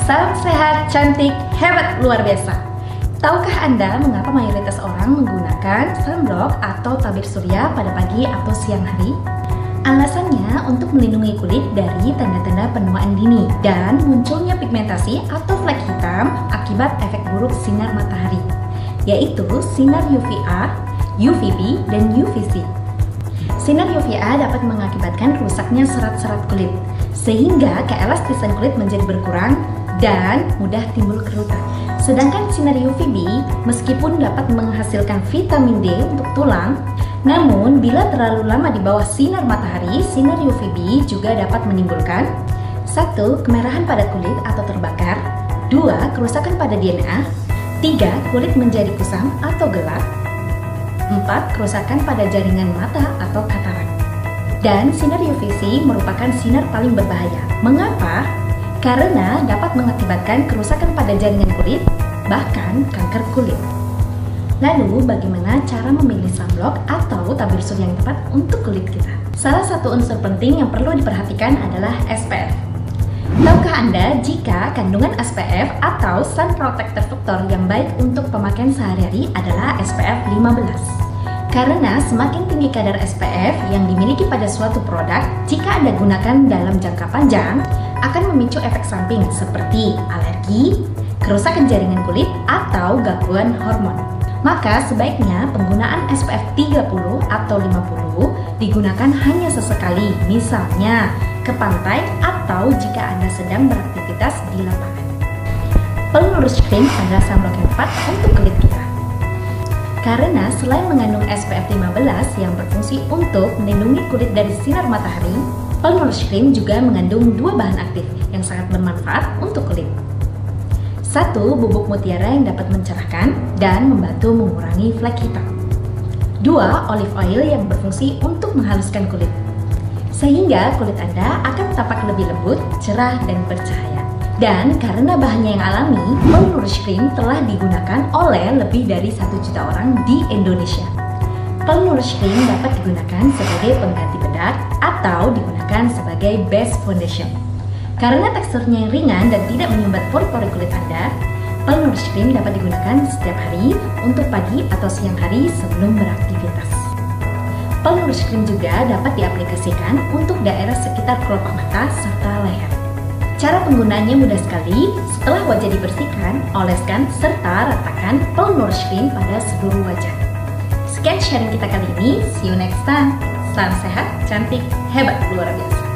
Salam sehat, cantik, hebat, luar biasa. Tahukah Anda mengapa mayoritas orang menggunakan sunblock atau tabir surya pada pagi atau siang hari? Alasannya untuk melindungi kulit dari tanda-tanda penuaan dini dan munculnya pigmentasi atau flek hitam akibat efek buruk sinar matahari, yaitu sinar UVA, UVB, dan UVC. Sinar UVA dapat mengakibatkan rusaknya serat-serat kulit, sehingga keelastisan kulit menjadi berkurang dan mudah timbul kerutan. Sedangkan sinar UVB meskipun dapat menghasilkan vitamin D untuk tulang, namun bila terlalu lama di bawah sinar matahari, sinar UVB juga dapat menimbulkan 1. Kemerahan pada kulit atau terbakar, 2. Kerusakan pada DNA, 3. Kulit menjadi kusam atau gelap, 4. Kerusakan pada jaringan mata atau katarak. Dan sinar UVC merupakan sinar paling berbahaya. Mengapa? Karena dapat mengakibatkan kerusakan pada jaringan kulit, bahkan kanker kulit. Lalu, bagaimana cara memilih sunblock atau tabir surya yang tepat untuk kulit kita? Salah satu unsur penting yang perlu diperhatikan adalah SPF. Tahukah Anda jika kandungan SPF atau Sun Protector Factor yang baik untuk pemakaian sehari-hari adalah SPF 15? Karena semakin tinggi kadar SPF yang dimiliki pada suatu produk, jika Anda gunakan dalam jangka panjang, akan memicu efek samping seperti alergi, kerusakan jaringan kulit, atau gangguan hormon. Maka sebaiknya penggunaan SPF 30 atau 50 digunakan hanya sesekali, misalnya ke pantai atau jika Anda sedang beraktivitas di lapangan. Pelurus krim adalah sunblock yang tepat untuk kulit kita. Karena selain mengandung SPF 15 yang berfungsi untuk melindungi kulit dari sinar matahari, pelurus krim juga mengandung dua bahan aktif yang sangat bermanfaat untuk kulit. 1. Bubuk mutiara yang dapat mencerahkan dan membantu mengurangi flek hitam. 2. Olive oil yang berfungsi untuk menghaluskan kulit, sehingga kulit Anda akan tampak lebih lembut, cerah, dan bercahaya. Dan karena bahannya yang alami, pelurus krim telah digunakan oleh lebih dari 1 juta orang di Indonesia. Pelurus krim dapat digunakan sebagai pengganti bedak atau digunakan sebagai base foundation. Karena teksturnya yang ringan dan tidak menyumbat pori-pori kulit Anda, pelurus krim dapat digunakan setiap hari untuk pagi atau siang hari sebelum beraktivitas. Pelurus krim juga dapat diaplikasikan untuk daerah sekitar kelopak mata serta leher. Cara penggunaannya mudah sekali. Setelah wajah dibersihkan, oleskan serta ratakan pelurus krim pada seluruh wajah. Sekian sharing kita kali ini. See you next time. Salam sehat, cantik, hebat, luar biasa.